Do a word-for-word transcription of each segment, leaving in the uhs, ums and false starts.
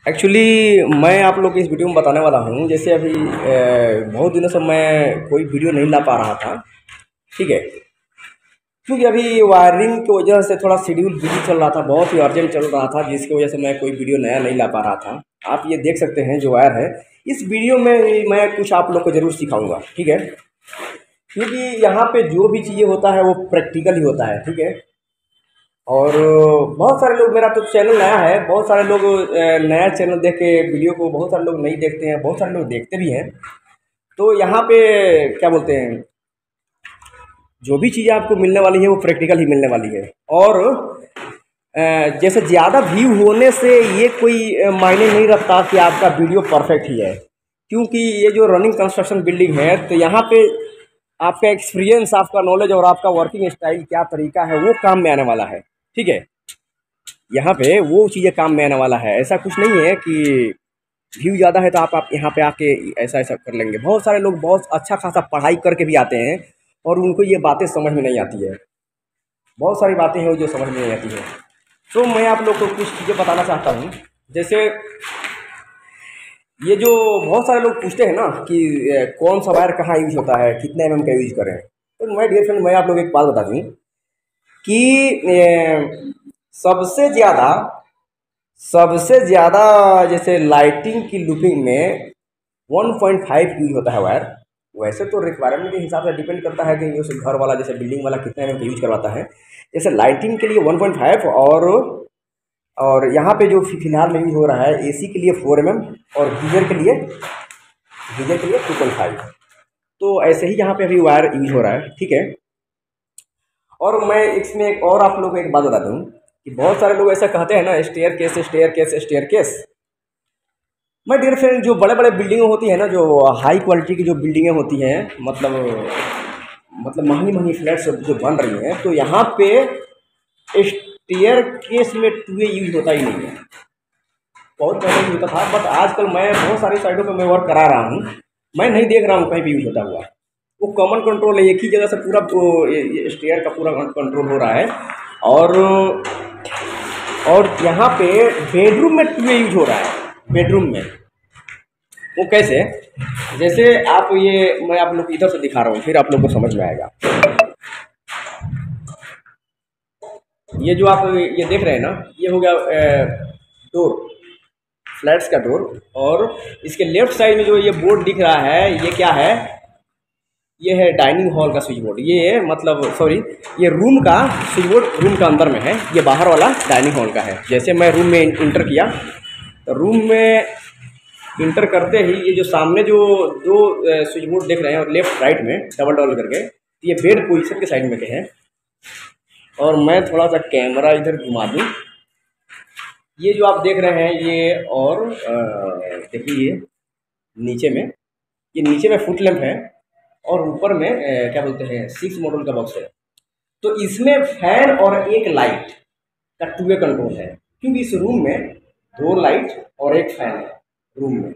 Actually मैं आप लोग को इस वीडियो में बताने वाला हूँ। जैसे अभी अ, बहुत दिनों से मैं कोई वीडियो नहीं ला पा रहा था, ठीक है, क्योंकि अभी वायरिंग की वजह से थोड़ा शेड्यूल बिजी चल रहा था, बहुत ही अर्जेंट चल रहा था, जिसकी वजह से मैं कोई वीडियो नया नहीं ला पा रहा था। आप ये देख सकते हैं जो वायर है, इस वीडियो में मैं कुछ आप लोग को ज़रूर सिखाऊंगा, ठीक है, क्योंकि यहाँ पे जो भी चीज़ें होता है वो प्रैक्टिकल ही होता है, ठीक है। और बहुत सारे लोग, मेरा तो चैनल नया है, बहुत सारे लोग अ, नया चैनल देख के वीडियो को बहुत सारे लोग नहीं देखते हैं, बहुत सारे लोग देखते भी हैं। तो यहाँ पे क्या बोलते हैं, जो भी चीज़ें आपको मिलने वाली है वो प्रैक्टिकल ही मिलने वाली है। और अ, जैसे ज़्यादा व्यू होने से ये कोई अ, मायने नहीं रखता कि आपका वीडियो परफेक्ट ही है, क्योंकि ये जो रनिंग कंस्ट्रक्शन बिल्डिंग है, तो यहाँ पे आपका एक्सपीरियंस, आपका नॉलेज और आपका वर्किंग स्टाइल क्या तरीका है वो काम में आने वाला है, ठीक है। यहाँ पे वो चीज़ें काम में आने वाला है। ऐसा कुछ नहीं है कि व्यू ज़्यादा है तो आप आप यहाँ पे आके ऐसा ऐसा कर लेंगे। बहुत सारे लोग बहुत अच्छा खासा पढ़ाई करके भी आते हैं और उनको ये बातें समझ में नहीं आती है। बहुत सारी बातें हैं जो समझ में नहीं आती है। तो मैं आप लोग को कुछ चीज़ें बताना चाहता हूँ। जैसे ये जो बहुत सारे लोग पूछते हैं ना कि ए, कौन सा वायर कहाँ यूज होता है, कितने एम एम का यूज करें। तो मैं डियर फ्रेंड, मैं आप लोग एक बात बता दूँ कि ए, सबसे ज़्यादा सबसे ज़्यादा जैसे लाइटिंग की लुकिंग में वन पॉइंट फाइव यूज होता है वायर। वैसे तो रिक्वायरमेंट के हिसाब से डिपेंड करता है कि उस घर वाला, जैसे बिल्डिंग वाला, कितने एम एम का यूज करवाता है। जैसे लाइटिंग के लिए वन पॉइंट फाइव, और और यहाँ पे जो फिलहाल में यूज हो रहा है एसी के लिए फोर एम एम, और गीजर के लिए गीजर के लिए टू पॉइंट फाइव। तो ऐसे ही यहाँ पे अभी वायर यूज हो रहा है, ठीक है। और मैं इसमें एक और आप लोगों को एक बात बता दूँ कि बहुत सारे लोग ऐसा कहते हैं ना, staircase staircase staircase. मैं डियर फ्रेंड, जो बड़े बड़े बिल्डिंगें होती है ना, जो हाई क्वालिटी की जो बिल्डिंगें होती हैं, मतलब मतलब महंगी महंगी फ्लैट्स जो बन रही हैं, तो यहाँ पे स्टेयर केस में टू ए यूज होता ही नहीं है। बहुत पहले यूज होता था, बट आजकल मैं बहुत सारी साइडों पे मैं वर्क करा रहा हूँ, मैं नहीं देख रहा हूँ कहीं पे यूज होता हुआ। वो कॉमन कंट्रोल है, एक ही जगह से पूरा स्टेयर का पूरा कंट्रोल हो रहा है। और और यहाँ पे बेडरूम में टू ए यूज हो रहा है। बेडरूम में वो कैसे, जैसे आप ये, मैं आप लोग को इधर से दिखा रहा हूँ, फिर आप लोग को समझ में आएगा। ये जो आप ये देख रहे हैं ना, ये हो गया डोर, फ्लैट्स का डोर। और इसके लेफ्ट साइड में जो ये बोर्ड दिख रहा है, ये क्या है, ये है डाइनिंग हॉल का स्विच बोर्ड। ये मतलब सॉरी, ये रूम का स्विच बोर्ड रूम का अंदर में है, ये बाहर वाला डाइनिंग हॉल का है। जैसे मैं रूम में इंटर किया, तो रूम में इंटर करते ही ये जो सामने जो दो स्विच बोर्ड देख रहे हैं और लेफ्ट राइट में डबल डबल करके, ये बेड पोजीशन के साइड में के हैं। और मैं थोड़ा सा कैमरा इधर घुमा दूँ, ये जो आप देख रहे हैं ये, और देखिए ये नीचे में, ये नीचे में फुट लैंप है, और ऊपर में ए, क्या बोलते हैं, सिक्स मॉडल का बॉक्स है। तो इसमें फैन और एक लाइट का टू वे कंट्रोल है, क्योंकि इस रूम में दो लाइट और एक फैन है रूम में।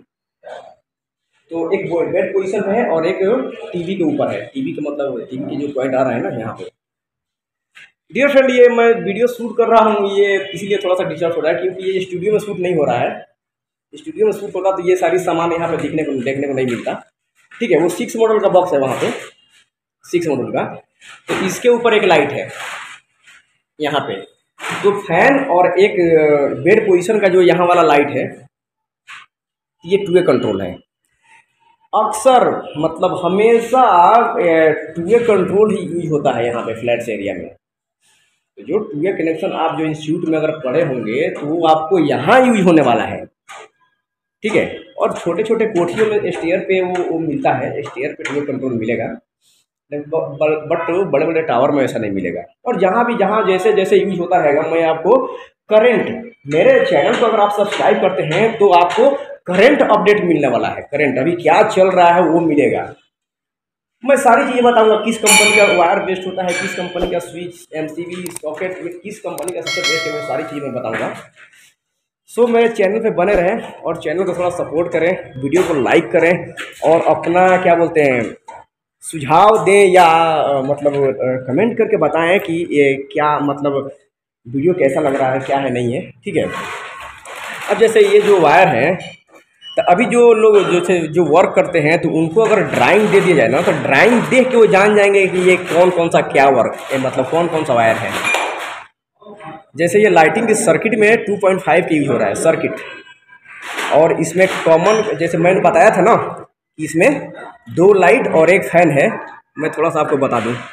तो एक बेड पोजीशन पे है और एक टीवी के ऊपर है। टीवी का मतलब टीवी के जो पॉइंट आ रहा है ना यहाँ पे। डियर फ्रेंड, ये मैं वीडियो शूट कर रहा हूँ, ये इसीलिए थोड़ा सा डिस्टर्ब हो रहा है, क्योंकि ये स्टूडियो में शूट नहीं हो रहा है। स्टूडियो में शूट होगा तो ये सारी सामान यहाँ पे देखने को देखने को नहीं मिलता, ठीक है। वो सिक्स मॉडल का बॉक्स है वहाँ पे, सिक्स मॉडल का। तो इसके ऊपर एक लाइट है यहाँ पे, जो फैन और एक बेड पोजीशन का जो यहाँ वाला लाइट है, ये टू वे कंट्रोल है। अक्सर मतलब हमेशा टू वे कंट्रोल ही यूज होता है यहाँ पे फ्लैट्स एरिया में। तो जो टू वे कनेक्शन आप जो इंस्टीट्यूट में अगर पढ़े होंगे तो वो आपको यहाँ यूज होने वाला है, ठीक है। और छोटे छोटे कोठियों में स्टेयर पे वो, वो मिलता है, स्टेयर पे टू वे कंट्रोल मिलेगा, बट बड़े बड़े टावर में ऐसा नहीं मिलेगा। और जहाँ भी जहाँ जैसे जैसे यूज होता रहेगा, मैं आपको करंट, मेरे चैनल को अगर आप सब्सक्राइब करते हैं तो आपको करंट अपडेट मिलने वाला है। करंट अभी क्या चल रहा है वो मिलेगा। मैं सारी चीज़ें बताऊंगा, किस कंपनी का वायर बेस्ट होता है, किस कंपनी का स्विच, एमसीबी, सॉकेट, किस कंपनी का सबसे बेस्ट है, मैं सारी चीज़ें मैं बताऊंगा। सो मेरे चैनल पे बने रहें और चैनल को थोड़ा सपोर्ट करें, वीडियो को लाइक करें, और अपना क्या बोलते हैं सुझाव दें, या मतलब कमेंट करके बताएं कि ये क्या मतलब वीडियो कैसा लग रहा है, क्या है नहीं है, ठीक है। अब जैसे ये जो वायर है, तो अभी जो लोग जैसे जो वर्क करते हैं तो उनको अगर ड्राइंग दे दिया जाए ना, तो ड्राइंग देख के वो जान जाएंगे कि ये कौन कौन सा क्या वर्क है, मतलब कौन कौन सा वायर है। जैसे ये लाइटिंग के सर्किट में टू पॉइंट फाइव के यूज हो रहा है सर्किट, और इसमें कॉमन जैसे मैंने बताया था ना कि इसमें दो लाइट और एक फैन है। मैं थोड़ा सा आपको बता दूं,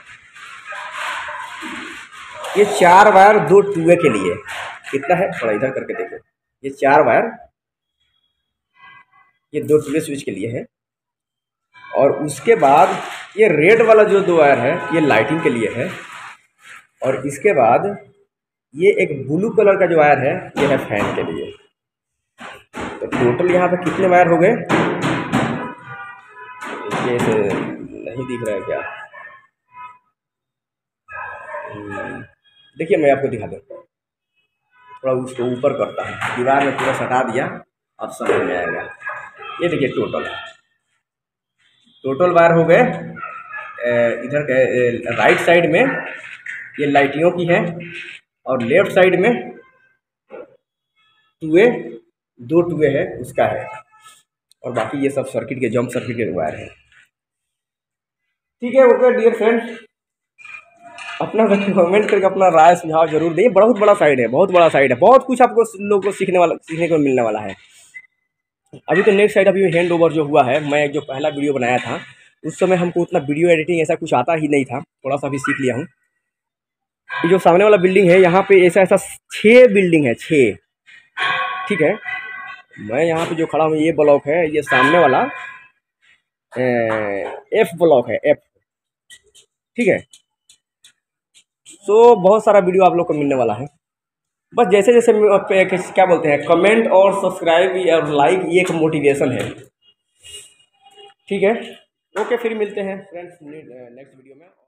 ये चार वायर दो टू वे के लिए कितना है, थोड़ा इधर करके देखो, ये चार वायर ये दो टू वे स्विच के लिए है, और उसके बाद ये रेड वाला जो दो वायर है ये लाइटिंग के लिए है, और इसके बाद ये एक ब्लू कलर का जो वायर है ये है फैन के लिए। तो टोटल यहाँ पे कितने वायर हो गए, ये नहीं दिख रहा है क्या, देखिए मैं आपको दिखा दूँ, थोड़ा उसको ऊपर करता है, दीवार में पूरा सटा दिया, अब समझ में आएगा। ये देखिए टोटल टोटल वायर हो गए इधर के राइट साइड में ये लाइटियों की है, और लेफ्ट साइड में टू वे दो टू वे है उसका है, और बाकी ये सब सर्किट के जंप सर्किट के वायर है। ठीक है, ओके डियर फ्रेंड्स, अपना कमेंट करके अपना राय सुझाव जरूर दें। बहुत बड़ा साइड है, बहुत बड़ा साइड है, बहुत कुछ आपको लोगों को सीखने वाला सीखने को मिलने वाला है। अभी तो नेक्स्ट साइड अभी हैंड ओवर जो हुआ है, मैं जो पहला वीडियो बनाया था उस समय हमको उतना वीडियो एडिटिंग ऐसा कुछ आता ही नहीं था, थोड़ा सा भी सीख लिया हूँ। ये जो सामने वाला बिल्डिंग है यहाँ पे ऐसा ऐसा छः बिल्डिंग है, छः, ठीक है। मैं यहाँ पे जो खड़ा हूँ ये ब्लॉक है, ये सामने वाला एफ ब्लॉक है, एफ, ठीक है। तो बहुत सारा वीडियो आप लोग को मिलने वाला है, बस जैसे जैसे क्या बोलते हैं कमेंट और सब्सक्राइब और लाइक, ये एक मोटिवेशन है, ठीक है। ओके, फिर मिलते हैं फ्रेंड्स नेक्स्ट वीडियो में।